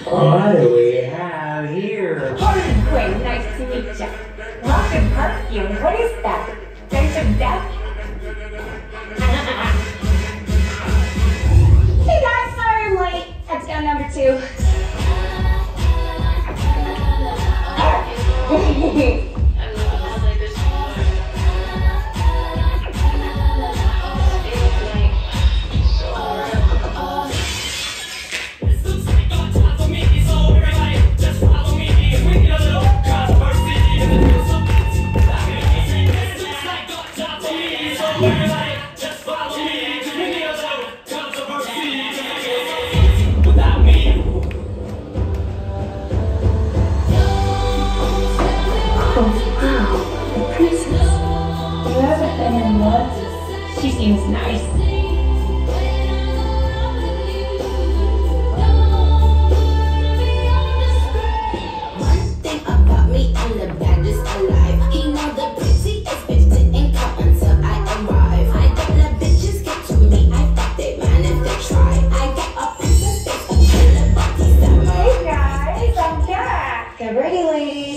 What do we have here? Harlan Quinn, nice to meet you. Rocket perfume, what is that? Sense of death? Hey guys, sorry I'm late. That's gun number 2. She seems nice. One thing about me, I'm the baddest alive. He know the prettiest bitch didn't come until I arrive. I don't let bitches get to me. I fuck they man if they try. I got a princess face, a killer body samurai. Hey guys, I'm back. Get ready, ladies.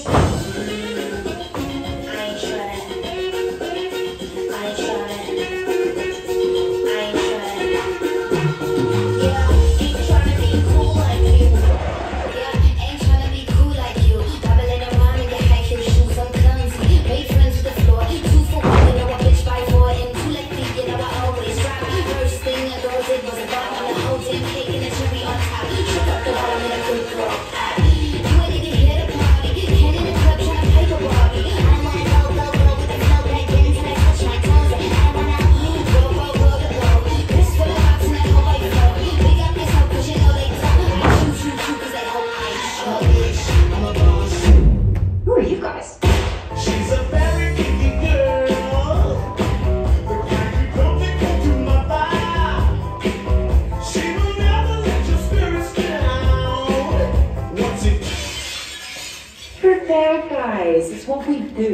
Who are you guys? She's a very kinky girl. The kind you come to my fire. She will never let your spirits down. What's it? We're bad guys. It's what we do.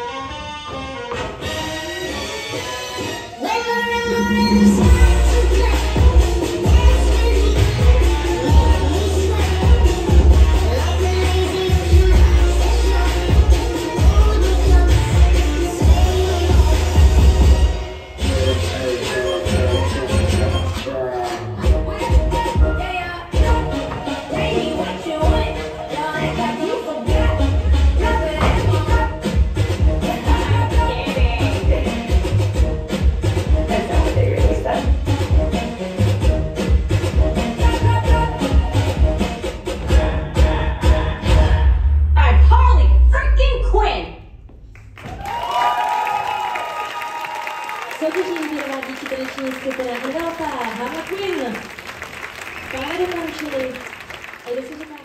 Soutěží výrová díky tanečník skupina Hrvalka, Harlan Quinn. Pár dokončili. A když se říká